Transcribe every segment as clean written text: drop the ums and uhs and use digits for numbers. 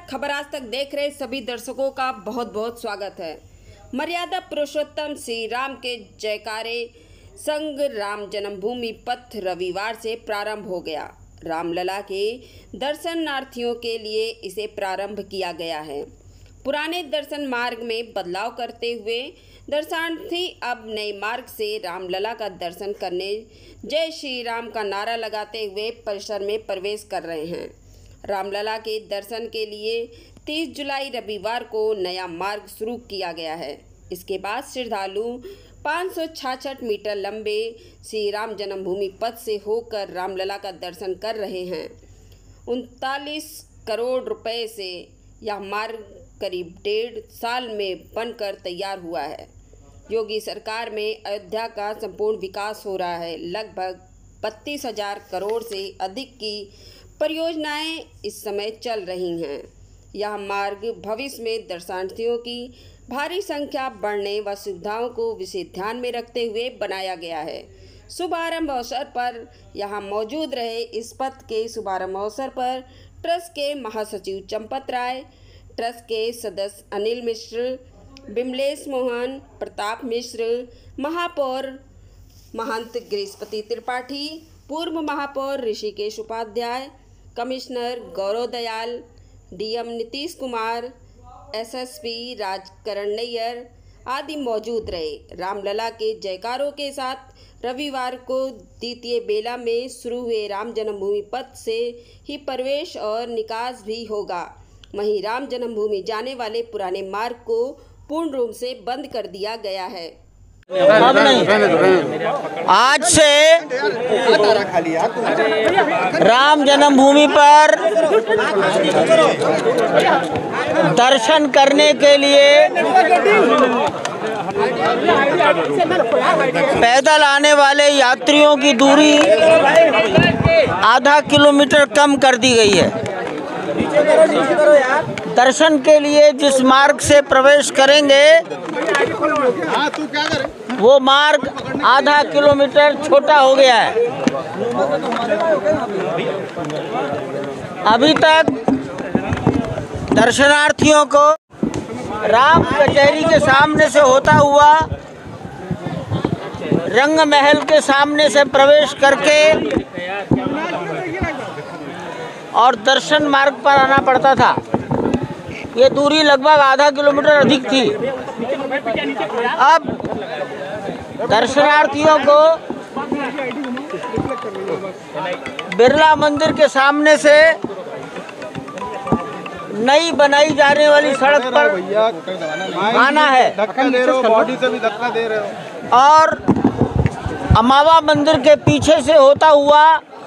खबर आज तक देख रहे सभी दर्शकों का बहुत बहुत स्वागत है। मर्यादा पुरुषोत्तम श्री राम के जयकारे संग राम जन्मभूमि पथ रविवार से प्रारंभ हो गया। रामलला के दर्शनार्थियों के लिए इसे प्रारंभ किया गया है। पुराने दर्शन मार्ग में बदलाव करते हुए दर्शनार्थी अब नए मार्ग से रामलला का दर्शन करने जय श्री राम का नारा लगाते हुए परिसर में प्रवेश कर रहे हैं। रामलला के दर्शन के लिए 30 जुलाई रविवार को नया मार्ग शुरू किया गया है। इसके बाद श्रद्धालु 566 मीटर लंबे श्री राम जन्मभूमि पथ से होकर रामलला का दर्शन कर रहे हैं। 39 करोड़ रुपए से यह मार्ग करीब 1.5 साल में बनकर तैयार हुआ है। योगी सरकार में अयोध्या का संपूर्ण विकास हो रहा है। लगभग 32,000 करोड़ से अधिक की परियोजनाएं इस समय चल रही हैं। यह मार्ग भविष्य में दर्शनार्थियों की भारी संख्या बढ़ने व सुविधाओं को विशेष ध्यान में रखते हुए बनाया गया है। शुभारंभ अवसर पर यहाँ मौजूद रहे। इस पथ के शुभारंभ अवसर पर ट्रस्ट के महासचिव चंपत राय, ट्रस्ट के सदस्य अनिल मिश्र, बिमलेश मोहन, प्रताप मिश्र, महापौर महंत गिरीशपति त्रिपाठी, पूर्व महापौर Rishikesh Upadhyay, commissioner Gaurav Dayal, DM Nitish Kumar, SSP Rajkaran Nayyar आदि मौजूद रहे। रामलला के जयकारों के साथ रविवार को द्वितीय बेला में शुरू हुए राम जन्मभूमि पथ से ही प्रवेश और निकास भी होगा। वहीं राम जन्मभूमि जाने वाले पुराने मार्ग को पूर्ण रूप से बंद कर दिया गया है। आज से राम जन्मभूमि पर दर्शन करने के लिए पैदल आने वाले यात्रियों की दूरी आधा किलोमीटर कम कर दी गई है। दर्शन के लिए जिस मार्ग से प्रवेश करेंगे वो मार्ग आधा किलोमीटर छोटा हो गया है। अभी तक दर्शनार्थियों को राम कचहरी के सामने से होता हुआ रंग महल के सामने से प्रवेश करके और दर्शन मार्ग पर आना पड़ता था। ये दूरी लगभग आधा किलोमीटर अधिक थी। अब दर्शनार्थियों को बिरला मंदिर के सामने से नई बनाई जाने वाली सड़क पर आना है और अमावा मंदिर के पीछे से होता हुआ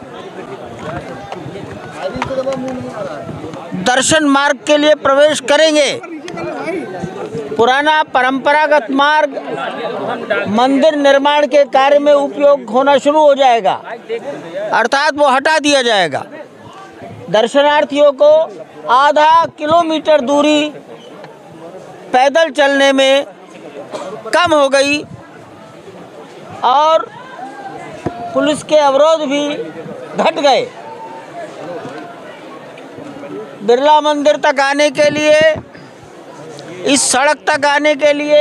दर्शन मार्ग के लिए प्रवेश करेंगे। पुराना परंपरागत मार्ग मंदिर निर्माण के कार्य में उपयोग होना शुरू हो जाएगा, अर्थात वो हटा दिया जाएगा। दर्शनार्थियों को आधा किलोमीटर दूरी पैदल चलने में कम हो गई और पुलिस के अवरोध भी घट गए। बिरला मंदिर तक आने के लिए, इस सड़क तक आने के लिए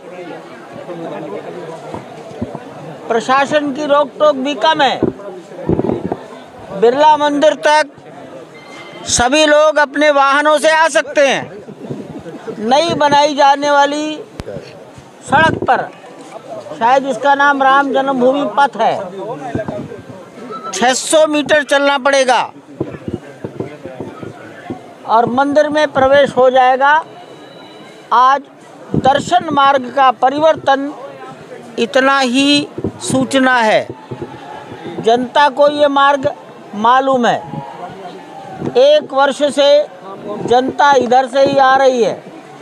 प्रशासन की रोक टोक भी कम है। बिरला मंदिर तक सभी लोग अपने वाहनों से आ सकते हैं। नई बनाई जाने वाली सड़क पर, शायद इसका नाम राम जन्मभूमि पथ है, 600 मीटर चलना पड़ेगा और मंदिर में प्रवेश हो जाएगा। आज दर्शन मार्ग का परिवर्तन इतना ही सूचना है। जनता को ये मार्ग मालूम है। 1 वर्ष से जनता इधर से ही आ रही है।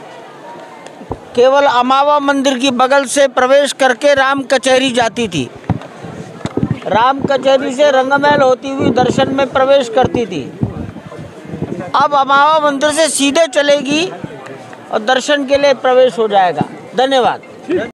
केवल अमावा मंदिर की बगल से प्रवेश करके राम कचहरी जाती थी। राम कचहरी से रंगमहल होती हुई दर्शन में प्रवेश करती थी। अब अमावा मंदिर से सीधे चलेगी और दर्शन के लिए प्रवेश हो जाएगा। धन्यवाद।